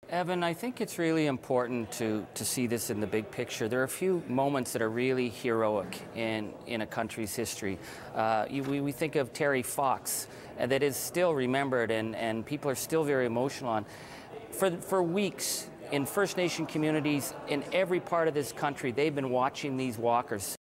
Evan, I think it's really important to see this in the big picture. There are a few moments that are really heroic in a country's history. We think of Terry Fox, that is still remembered and people are still very emotional on. For weeks, in First Nation communities in every part of this country, they've been watching these walkers